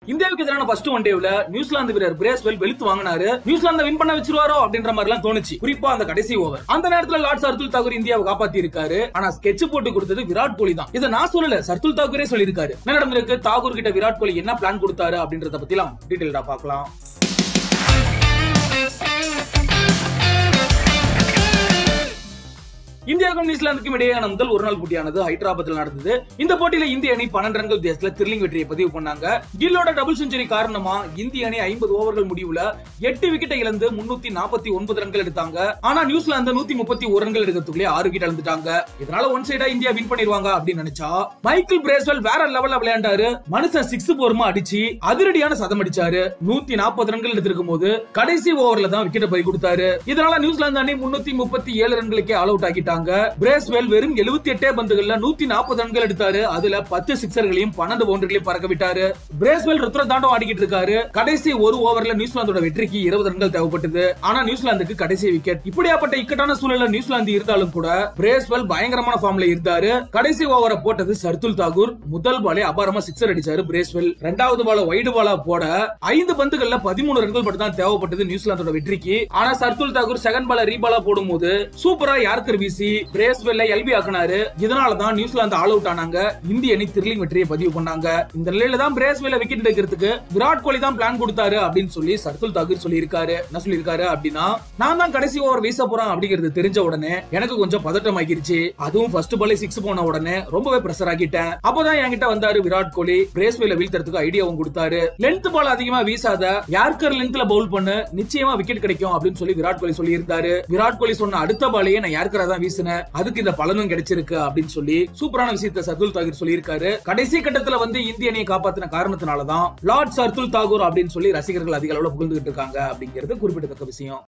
இந்தியாவுக்கு எதிரான first one டேவ்ல நியூசிலாந்து வீரர் பிரேஸ்வெல் வெளுத்து வாங்கினாரு. நியூசிலாந்து வின் பண்ண வச்சிருவாரோ அப்படின்ற மாதிரி எல்லாம் தோணுச்சு, குறிப்பா அந்த கடைசி ஓவர். அந்த நேரத்துல லார்ட் ஷர்துல் தாக்கூர் இந்தியாவை காப்பாத்தி இருக்காரு. ஆனா ஸ்கெட்ச் போட்டு கொடுத்தது விராட் கோலி தான். இதை நான் சொல்லல, ஷர்துல் தாக்கூரே சொல்லியிருக்காரு. என்ன நடந்திருக்கு, தாக்கூர் கிட்ட விராட் கோலி என்ன பிளான் கொடுத்தாரு அப்படின்றத பத்தி எல்லாம் டீடைலா பார்க்கலாம். இந்தியாவுக்கும் நியூசிலாந்துக்கும் இடையேயான முதல் ஒரு நாள் போட்டியானது ஹைதராபாத்தில் நடந்தது. இந்த போட்டியில இந்திய அணி 12 ரன்கள் வித்தியாசத்துல த்ரில்லிங் வெற்றியை பதிவு பண்ணாங்க. கில்லோட டபுள் செஞ்சுரி காரணமா இந்திய அணி 50 ஓவர்கள் முடிவுல 8 விக்கெட்டை இழந்து 349 ரன்கள் எடுத்தாங்க. ஆனா நியூசிலாந்து 131 ரன்கள் எடுக்கிறதுக்குள்ளே 6 விக்கெட் இழந்துட்டாங்க. இதனால ஒன் சைடா இந்தியா வின் பண்ணிடுவாங்க அப்படின்னு நினைச்சா மைக்கேல் பிரேஸ்வெல் வேற லெவல்ல விளையாண்டாரு. மனுஷன் 6 போர்மா அடிச்சு அதிரடியான சதம் அடிச்சாரு. 140 ரன்கள் எடுத்திருக்கும் போது கடைசி ஓவர்ல தான் விக்கெட்டை பறி கொடுத்தாரு. இதனால நியூசிலாந்து அணி 337 ரன்களுக்கே ஆல் அவுட் ஆகிட்டாங்க. பிரேஸ்வெல் வெறும் 78 பந்துகள்ல 140 ரன்கள் எடுத்தாரு. அதுல 10 சிக்ஸர்களையும் 12 பவுண்டரிகளையும் பறக்க விட்டாரு. பிரேஸ்வெல் ருத்ர தாண்டவம் ஆடிக்கிட்டு இருக்காரு. கடைசி ஒரு ஓவர்ல நியூசிலாந்தோட வெற்றிக்கு 20 ரன்கள் தேவைப்பட்டது. ஆனா நியூசிலாந்துக்கு கடைசி விக்கெட். இப்படியாப்பட்ட இக்கட்டான சூழல்ல நியூசிலாந்து இருந்தாலும் கூட பிரேஸ்வெல் பயங்கரமான ஃபார்ம்ல இருந்தாரு. கடைசி ஓவரை போட்டது ஷர்துல் தாக்கூர். முதல் பாலே அபாரமா சிக்ஸர் அடிச்சாரு பிரேஸ்வெல். இரண்டாவது பால வைடு பாலா போட 5 பந்துகள்ல 13 ரன்கள் மட்டும் தான் தேவைப்பட்டது நியூசிலாந்தோட வெற்றிக்கு. ஆனா ஷர்துல் தாக்கூர் செகண்ட் பால ரீபாலா போடும்போது சூப்பரா யார்கர் வீசி பிரேஸ்வெல்ல எல்பி ஆக்குனாரு. இதனாலதான் நியூசிலாந்து ஆல் அவுட் ஆனாங்க. இந்திய அணி த்ரில்லிங் வெற்றியை பதிவு பண்ணாங்க. இந்த நிலையில தான் பிரேஸ்வெல்ல விக்கெட் எடுக்கிறதுக்கு விராட் கோலி தான் பிளான் கொடுத்தாரு அப்படின்னு சொல்லி ஷர்துல் தாக்கூர் சொல்லியிருக்காரு. என்ன சொல்லியிருக்காரு அப்படின்னா, நான் தான் கடைசி ஓவர் வீச போறேன் அப்படிங்கிறது தெரிஞ்ச உடனே எனக்கு கொஞ்சம் பதட்டம் ஆகிருச்சு. அதுவும் ஃபர்ஸ்ட் பாலே 6 போன உடனே ரொம்பவே பிரஷர் ஆகிட்டேன். அப்பதான் என்கிட்ட வந்தாரு விராட் கோலி. பிரேஸ்வெல்ல வீழ்த்துறதுக்கு ஐடியாவும் கொடுத்தாரு. லென்த் பால் அதிகமா வீசாத, யார்கர் லென்த்ல பவுல் பண்ணு, நிச்சயமா விக்கெட் கிடைக்கும் அப்படின்னு சொல்லி விராட் கோலி சொல்லி இருந்தாரு. விராட் கோலி சொன்ன அடுத்த பாலையே நான் யார்கரா தான் வீசினேன், அதுக்கு இந்த பலனும் கிடைச்சிருக்கு அப்படின்னு சொல்லி சூப்பரான விஷயத்தை ஷர்துல் தாக்கூர் சொல்லியிருக்காரு. கடைசி கட்டத்துல வந்து இந்திய அணியை காப்பாத்தின காரணத்தினாலதான் லார்ட் ஷர்துல் தாக்கூர் அப்படின்னு சொல்லி ரசிகர்கள் அதிக அளவுல புகழ்ந்துகிட்டு இருக்காங்க அப்படிங்கிறது குறிப்பிடத்தக்க விஷயம்.